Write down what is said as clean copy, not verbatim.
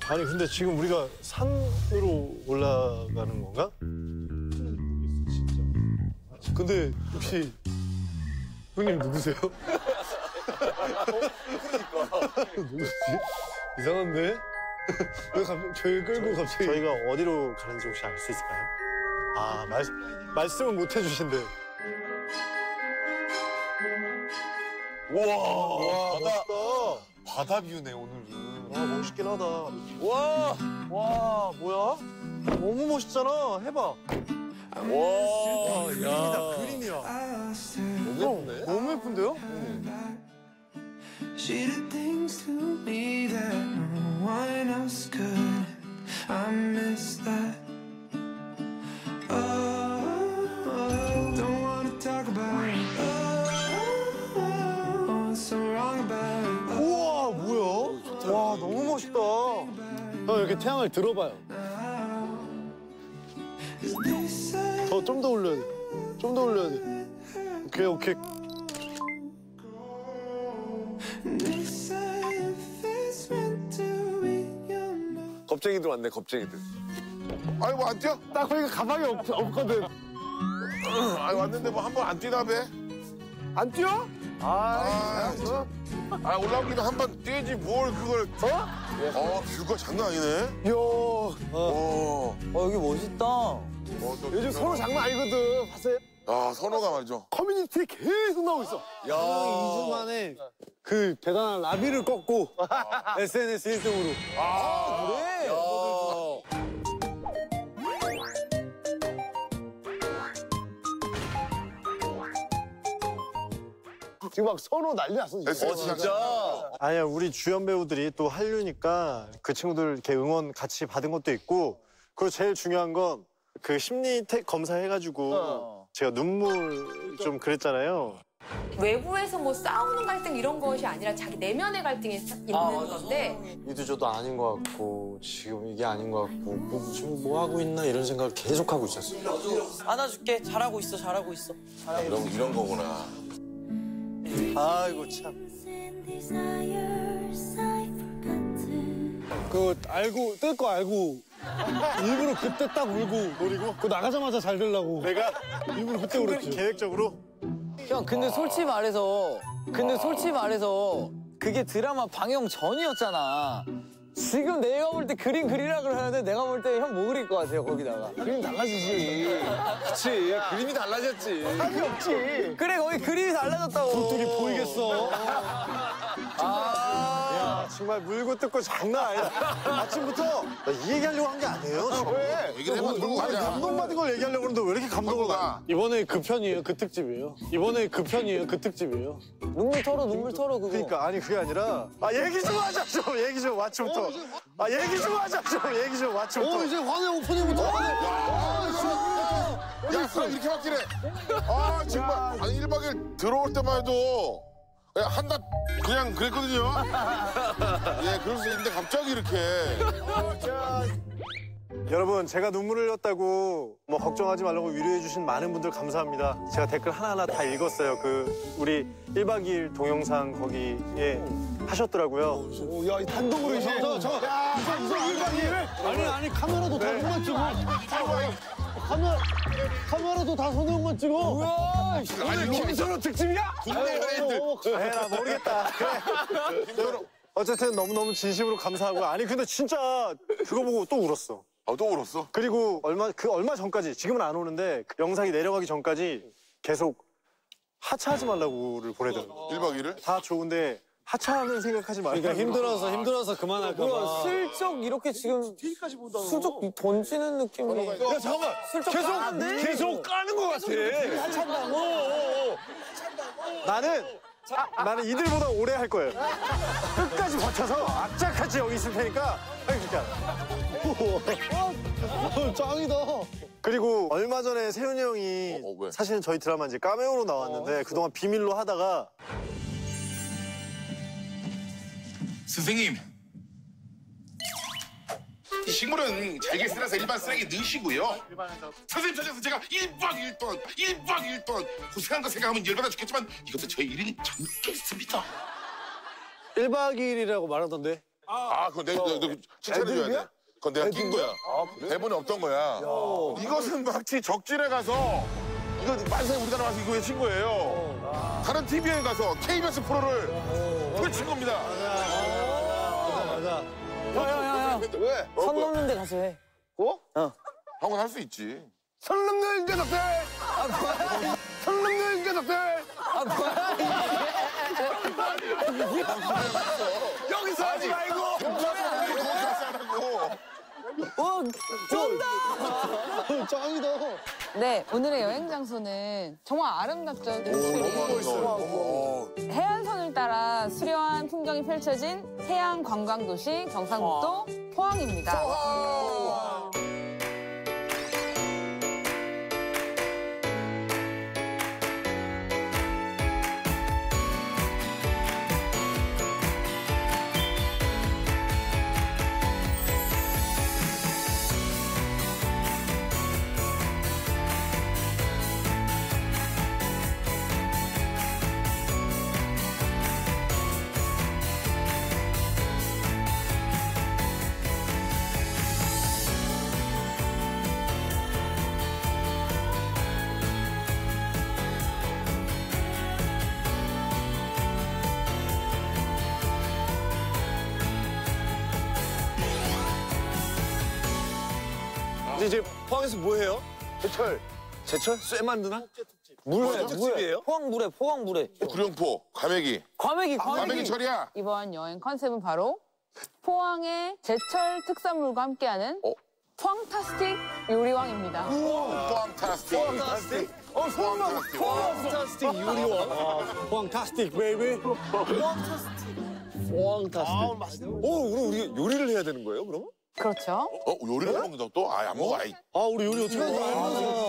아니 근데 지금 우리가 산으로 올라가는 건가? 근데 혹시 형님 누구세요? 그러니까. 누구지? 이상한데? 왜 저희 끌고 갑자기 저희가 어디로 가는지 혹시 알 수 있을까요? 아 말씀을 못 해주신대. 와, 멋있다. 바다 뷰네 오늘은. 와 멋있긴 하다. 와, 뭐야? 너무 멋있잖아. 해봐. 와, 그림이다, 그림이야. 너무 예쁘네. 너무 예쁜데요? She did things to me that no one else could. I miss that. Oh, don't wanna talk about it. Oh, what's so wrong about it? 우와, 뭐야? 와, 너무 멋있다. 형, 이렇게 태양을 들어봐요. 좀 더 올려야 돼. 좀 더 올려야 돼. 오케이, 오케이. 겁쟁이들 왔네, 겁쟁이들. 아니 뭐 안 뛰어? 딱 보니까 가방이 없거든. 아니 왔는데 뭐 한 번 안 뛰나 배? 안 뛰어? 아, 올라오기도 한 번 뛰지 뭘 그걸. 뷰가 장난 아니네. 이야. 여기 멋있다. 요즘 서로 장난 아니거든. 봤어요? 아 선호가 말이죠. 커뮤니티에 계속 나오고 있어. 야, 2주 만에 그 대단한 라비를 꺾고 SNS 1등으로. 그래? 지금 막 선호 난리 났어. 지금. 진짜. 아니야, 우리 주연 배우들이 또 한류니까 그 친구들 이렇게 응원 같이 받은 것도 있고, 그리고 제일 중요한 건 그 심리 검사 해가지고 제가 눈물 좀 그랬잖아요. 외부에서 뭐 싸우는 갈등 이런 것이 아니라 자기 내면의 갈등이 있는 건데 이도저도 아닌 것 같고 지금 이게 아닌 것 같고 지금 뭐 하고 있나 이런 생각을 계속 하고 있었어요. 안아줄게. 잘하고 있어, 잘하고 있어. 이런 거구나. 아이고 참. 그 알고 뜰 거 알고 일부러 그때 딱 울고 노리고 그 나가자마자 잘 되려고 내가 일부러 그때 울었지. 계획적으로. 형, 근데 솔직히 말해서 그게 드라마 방영 전이었잖아. 지금 내가 볼 때 그림 그리라 그러는데 내가 볼 때 형 뭐 그릴 것 같아요, 거기다가. 그림 달라지지. 그치, 그림이 달라졌지. 답이 없지. 그래, 거기 그림이 달라졌다고. 굴뚝이 보이겠어. 야, 정말 물고 뜯고 장난 아니다. 아침부터 나 이 얘기하려고 한 게 아니에요. 왜? 얘기를 해봐 들고 아니, 가자. 감동받은 걸 얘기하려고 그러는데 왜 이렇게 감동을 가? 이번에 그 편이에요. 그 특집이에요. 이번에 그 편이에요. 그 특집이에요. 눈물 털어, 그거. 그러니까 아니 그게 아니라 얘기 좀 하자 좀. 얘기 좀 아침부터. 얘기 좀 하자 좀. 얘기 좀 아침부터. 이제 화내 오프닝부터 화내. 야 사람 이렇게 막히네. 아 정말 아니 1박 2일 들어올 때만 해도 그냥 한낱 그냥 그랬거든요. 예 그럴 수 있는데 갑자기 이렇게. 여러분 제가 눈물을 흘렸다고 뭐 걱정하지 말라고 위로해주신 많은 분들 감사합니다. 제가 댓글 하나하나 다 읽었어요. 그 우리 1박 2일 동영상 거기에 하셨더라고요. 야, 이 단독으로 이제. 이거 1박 2일? 아니 카메라도 다 손만 찍어. 카메라도 다 손만 찍어. 뭐야? 아니 김선호 특집이야? 국내 연예인들. 나 모르겠다. 그래. 어쨌든 너무너무 진심으로 감사하고 아니 근데 진짜 그거 보고 또 울었어. 또 울었어? 그리고 얼마 전까지 지금은 안 오는데 그 영상이 내려가기 전까지 계속 하차하지 말라고를 보내더라고. 1박 2일을? 다 좋은데 하차하는 생각하지 말고. 그러니까 힘들어서 그만할까 봐. 슬쩍 이렇게 지금 수족 던지는 느낌이. 야 잠깐만. 슬쩍 계속 까는 것 같아. 하차한다고. 나는 이들보다 오래 할 거예요. 끝까지 버텨서 악착같이 여기 있을 테니까. 아니 그러니까. 짱이다. 그리고 얼마 전에 세훈이 형이 왜? 사실은 저희 드라마 이제 카메오로 나왔는데 그동안 비밀로 하다가 선생님, 이 식물은 잘게 쓸어서 일반 쓰레기 넣으시고요. 선생님 찾아서 제가 1박 2일 동안 고생한 거 생각하면 열받아 죽겠지만 이것도 저의 일은 젊겠습니다. 1박 2일이라고 말하던데 그거 내가 칭찬해줘야 돼. 그건 내가 낀 거야. 대본에 없던 거야. 이것은 마치 적진에 가서 이거 만세 우리나라 와서 이거 외친 거예요. 다른 TV에 가서 KBS 프로를 외친 겁니다. 야야야야. 왜? 선 넘는 데 가서 해. 형은 할 수 있지. 선 넘는 녀석들! 선 넘는 녀석들! 여기서 하지 말고! 네, 오늘의 여행 장소는 정말 아름답죠. 해안선을 따라 수려한 풍경이 펼쳐진 해양 관광 도시 경상북도 포항입니다. 근데 이제 포항에서 뭐 해요? 제철. 제철? 쇠 만드나? 특집이에요? 포항 물회. 구룡포, 과메기. 과메기 철이야. 이번 여행 컨셉은 바로 포항의 제철 특산물과 함께하는 포항타스틱 요리왕입니다. 포항타스틱. 포항타스틱 요리원. 포항타스틱 베이비. 포항타스틱. 우리 요리를 해야 되는 거예요, 그러면? 그렇죠. 요리를 먹는다고 또? 안 먹어. 아이. 우리 요리 어떻게 해?